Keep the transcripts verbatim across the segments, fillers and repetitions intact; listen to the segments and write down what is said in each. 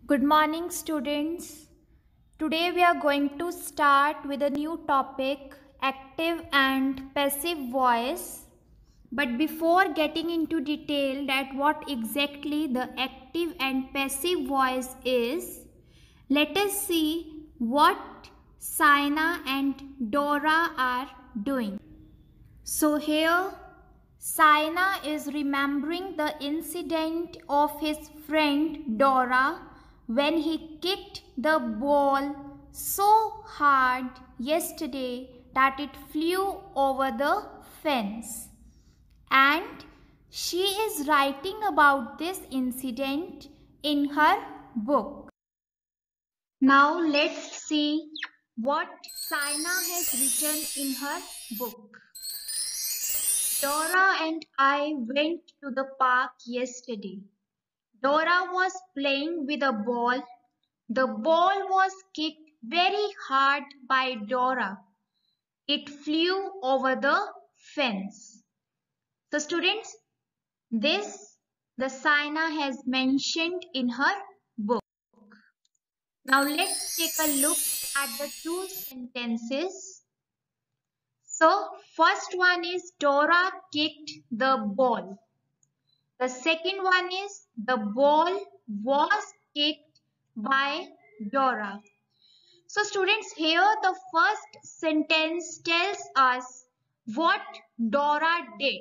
Good morning, students. Today we are going to start with a new topic, active and passive voice. But before getting into detail that what exactly the active and passive voice is, let us see what Saina and Dora are doing. So here Saina is remembering the incident of his friend Dora when he kicked the ball so hard yesterday that it flew over the fence. And she is writing about this incident in her book. Now let's see what Saina has written in her book. Dora and I went to the park yesterday. Dora was playing with a ball. The ball was kicked very hard by Dora. It flew over the fence. So students, this the Saina has mentioned in her book. Now let's take a look at the two sentences. So first one is Dora kicked the ball. The second one is the ball was kicked by Dora. So students, here the first sentence tells us what Dora did,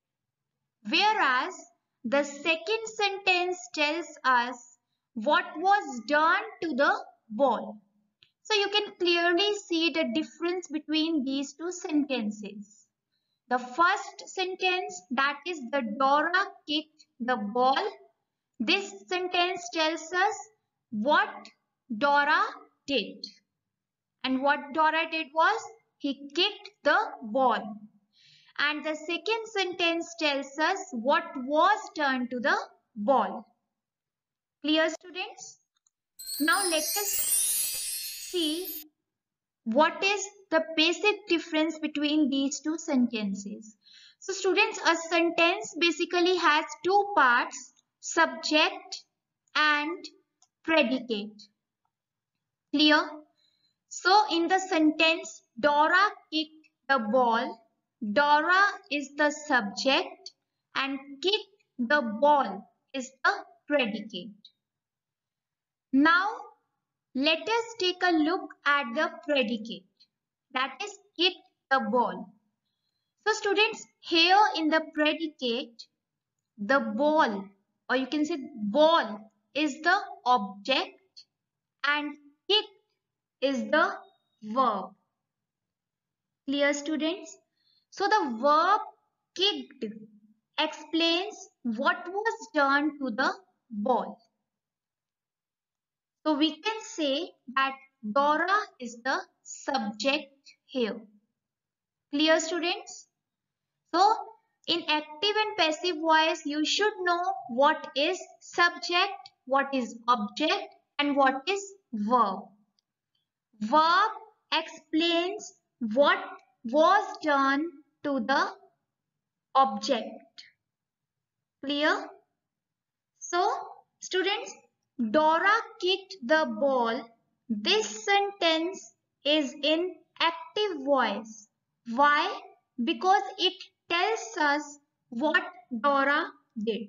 whereas the second sentence tells us what was done to the ball. So you can clearly see the difference between these two sentences. The first sentence, that is the Dora kicked the ball. This sentence tells us what Dora did. And what Dora did was he kicked the ball. And the second sentence tells us what was done to the ball. Clear, students? Now let us see what is the basic difference between these two sentences. So students, a sentence basically has two parts, subject and predicate. Clear? So in the sentence, Dora kicked the ball, Dora is the subject and kicked the ball is the predicate. Now let us take a look at the predicate, that is kicked the ball. So students, here in the predicate, the ball, or you can say ball, is the object and kicked is the verb. Clear, students? So the verb kicked explains what was done to the ball. So we can say that Dora is the subject here. Clear, students? So in active and passive voice, you should know what is subject, what is object, and what is verb. Verb explains what was done to the object. Clear? So students, Dora kicked the ball. This sentence is in active voice. Why? Because it tells us what Dora did.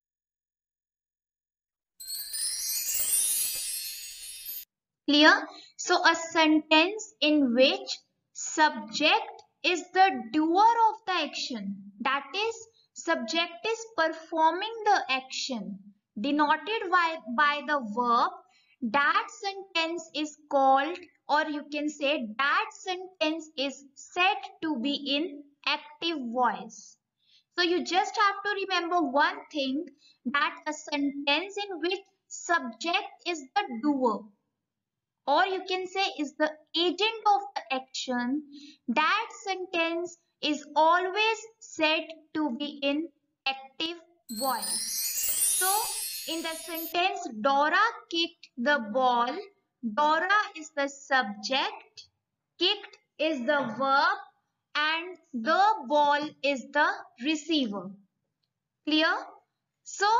Clear? So a sentence in which subject is the doer of the action, that is, subject is performing the action denoted by, by the verb, that sentence is called, or you can say that sentence is said to be in active voice. So you just have to remember one thing, that a sentence in which subject is the doer, or you can say is the agent of the action, that sentence is always said to be in active voice. So in the sentence Dora kicked the ball, Dora is the subject, kicked is the verb, and the ball is the receiver. Clear? So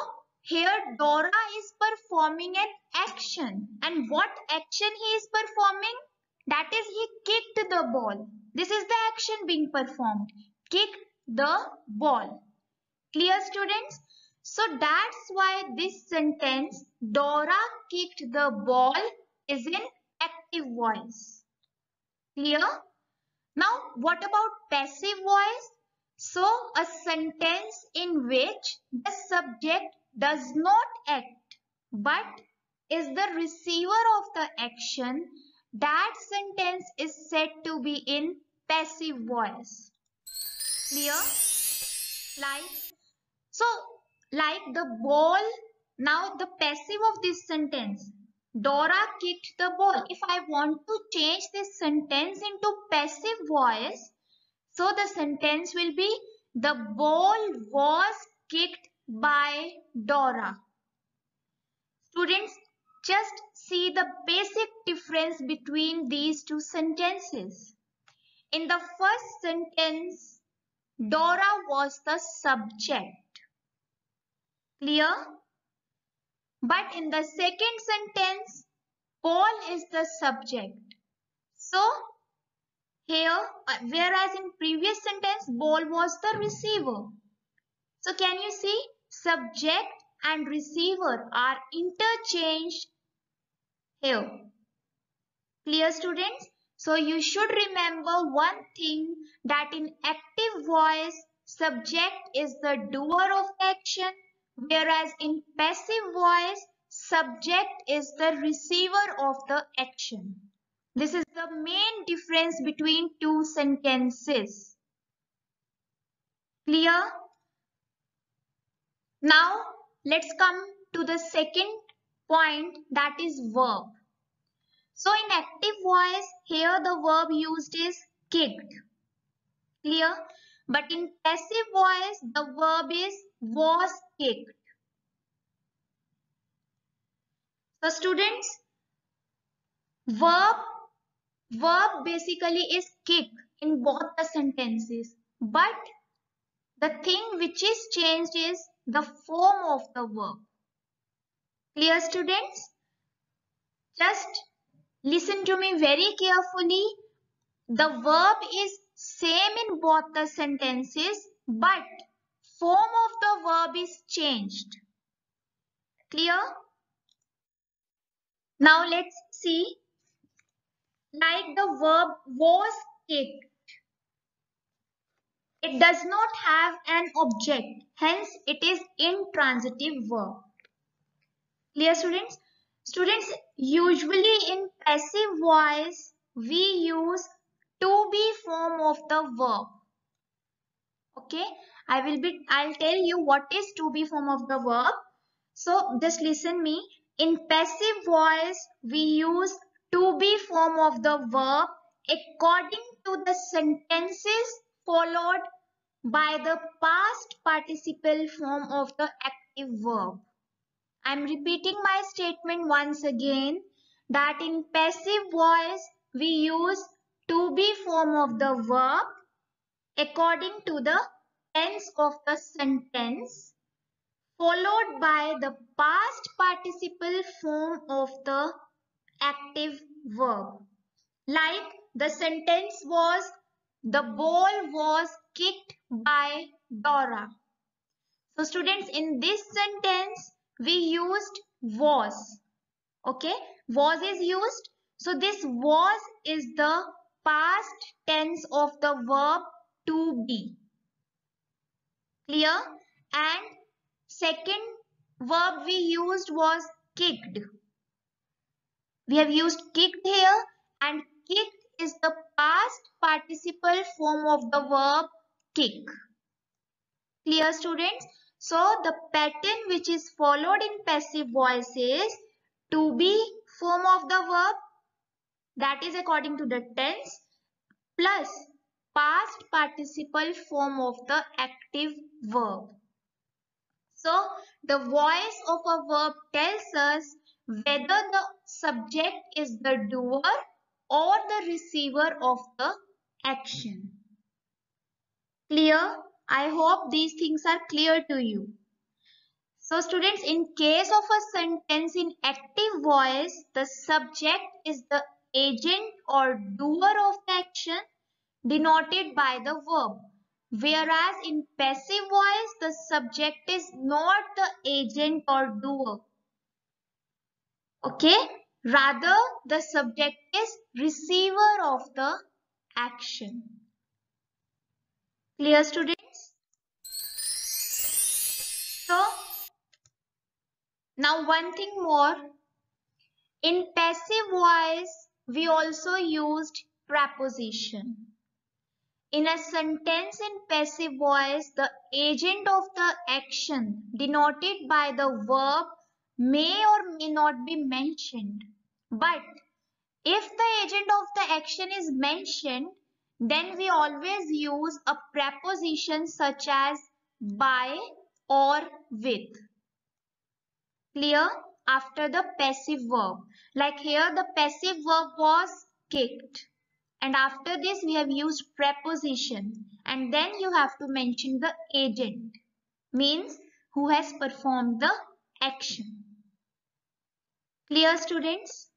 here Dora is performing an action. And what action he is performing? That is, he kicked the ball. This is the action being performed. Kick the ball. Clear, students? So that's why this sentence, Dora kicked the ball, is in active voice. Clear? Now, what about passive voice? So, a sentence in which the subject does not act but is the receiver of the action, that sentence is said to be in passive voice. Clear? Like, so, like the ball, now the passive of this sentence, Dora kicked the ball. If I want to change this sentence into passive voice, so the sentence will be, the ball was kicked by Dora. Students, just see the basic difference between these two sentences. In the first sentence, Dora was the subject. Clear? But in the second sentence, Paul is the subject. So, here, whereas in previous sentence, Paul was the receiver. So, can you see? Subject and receiver are interchanged here. Clear, students? So, you should remember one thing, that in active voice, subject is the doer of action, whereas in passive voice, subject is the receiver of the action. This is the main difference between two sentences. Clear? Now, let's come to the second point, that is verb. So, in active voice, here the verb used is kicked. Clear? But in passive voice, the verb is was kicked. So, students, verb, verb basically is kick in both the sentences. But the thing which is changed is the form of the verb. Clear, students? Just listen to me very carefully. The verb is same in both the sentences, but form of the verb is changed. Clear? Now let's see. Like the verb was kicked, it does not have an object, hence it is intransitive verb. Clear, students? Students, usually in passive voice, we use to be form of the verb. Okay, I will be, I'll tell you what is to be form of the verb. So just listen me. In passive voice, we use to be form of the verb according to the sentences followed by the past participle form of the active verb. I am repeating my statement once again, that in passive voice we use to be form of the verb according to the tense of the sentence followed by the past participle form of the active verb. Like the sentence was, the ball was kicked by Dora. So students, in this sentence we used was. Okay, was is used. So this was is the past tense of the verb to be. Clear? And second verb we used was kicked. We have used kicked here, and kicked is the past participle form of the verb kick. Clear, students? So the pattern which is followed in passive voice is to be form of the verb, that is according to the tense, plus past participle form of the active verb. So the voice of a verb tells us whether the subject is the doer or the receiver of the action. Clear? I hope these things are clear to you. So students, in case of a sentence in active voice, the subject is the agent or doer of the action denoted by the verb. Whereas in passive voice, the subject is not the agent or doer. Okay? Rather, the subject is receiver of the action. Clear, students? So, now one thing more. In passive voice, we also used preposition. In a sentence in passive voice, the agent of the action denoted by the verb may or may not be mentioned. But if the agent of the action is mentioned, then we always use a preposition such as by or with. Clear? After the passive verb. Like here the passive verb was kicked. And after this we have used preposition. And then you have to mention the agent. Means who has performed the action. Clear, students?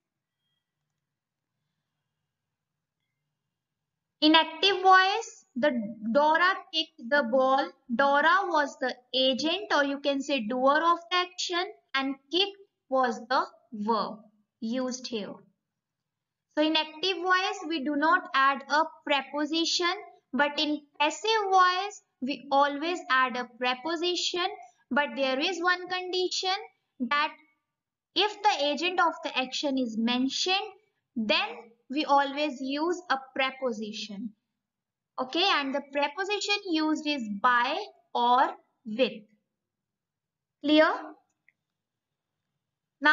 In active voice, the Dora kicked the ball. Dora was the agent, or you can say doer of the action, and kicked was the verb used here. So in active voice, we do not add a preposition, but in passive voice, we always add a preposition. But there is one condition, that if the agent of the action is mentioned, then we always use a preposition. Okay, and the preposition used is by or with. Clear? Now,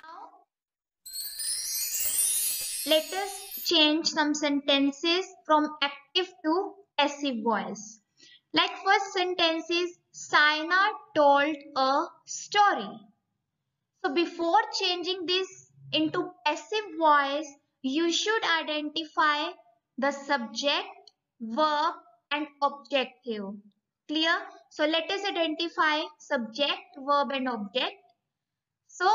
let us change some sentences from active to passive voice. Like first sentence is, Saina told a story. So before changing this into passive voice, you should identify the subject, verb and object here. Clear? So let us identify subject, verb and object. So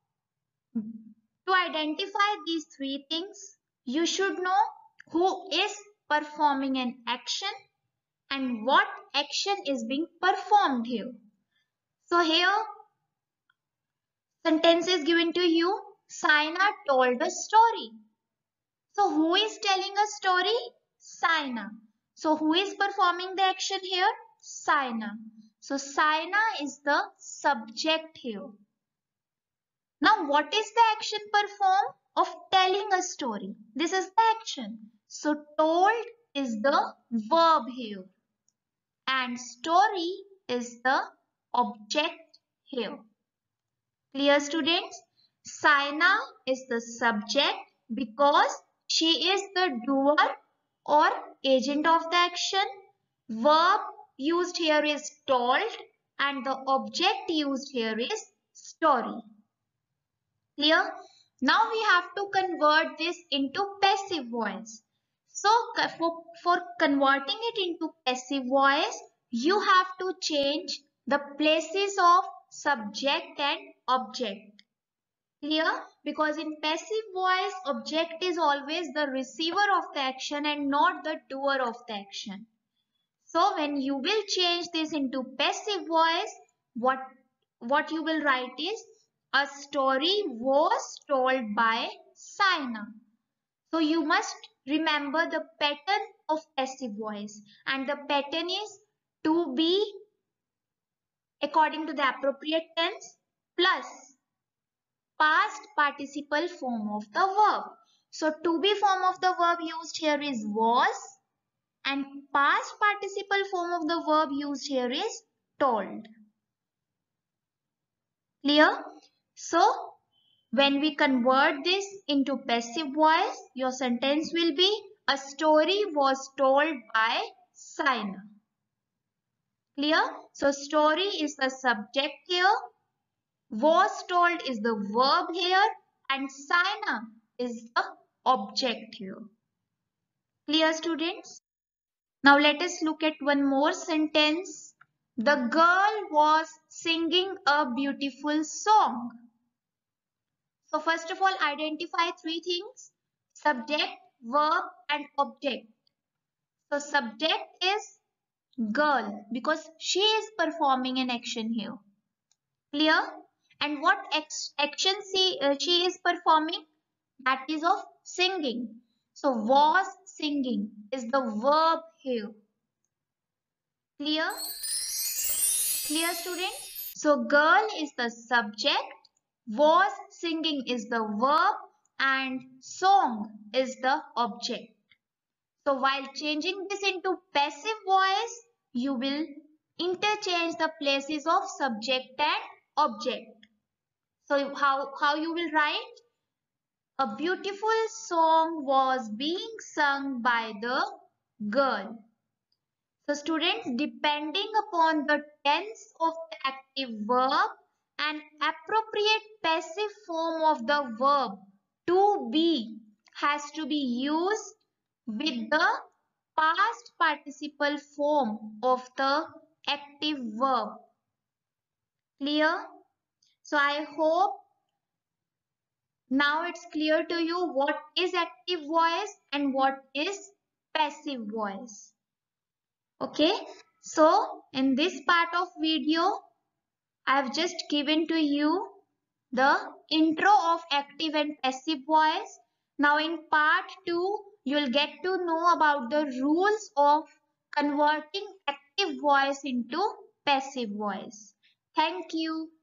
to identify these three things, you should know who is performing an action and what action is being performed here. So here sentence is given to you, Saina told a story. So who is telling a story? Saina. So who is performing the action here? Saina. So Saina is the subject here. Now what is the action performed? Of telling a story. This is the action. So told is the verb here. And story is the object here. Clear, students? Saina is the subject because she is the doer or agent of the action. Verb used here is told and the object used here is story. Clear? Now we have to convert this into passive voice. So for, for converting it into passive voice, you have to change the places of subject and object. Clear? Because in passive voice, object is always the receiver of the action and not the doer of the action. So when you will change this into passive voice, what, what you will write is, a story was told by Saina. So you must remember the pattern of passive voice, and the pattern is to be according to the appropriate tense plus past participle form of the verb. So to be form of the verb used here is was, and past participle form of the verb used here is told. Clear? So when we convert this into passive voice, your sentence will be, a story was told by Saina. Clear? So story is the subject here, was told is the verb here, and Saina is the object here. Clear, students? Now let us look at one more sentence. The girl was singing a beautiful song. So first of all, identify three things: subject, verb and object. So subject is girl because she is performing an action here. Clear? And what action she, uh, she is performing? That is of singing. So was singing is the verb here. Clear? Clear, students? So girl is the subject, was singing is the verb, and song is the object. So while changing this into passive voice, you will interchange the places of subject and object. So how, how you will write? A beautiful song was being sung by the girl. So students, depending upon the tense of the active verb, an appropriate passive form of the verb to be has to be used with the past participle form of the active verb. Clear? So I hope now it's clear to you what is active voice and what is passive voice. Okay, so in this part of video, I have just given to you the intro of active and passive voice. Now in part two, you'll get to know about the rules of converting active voice into passive voice. Thank you.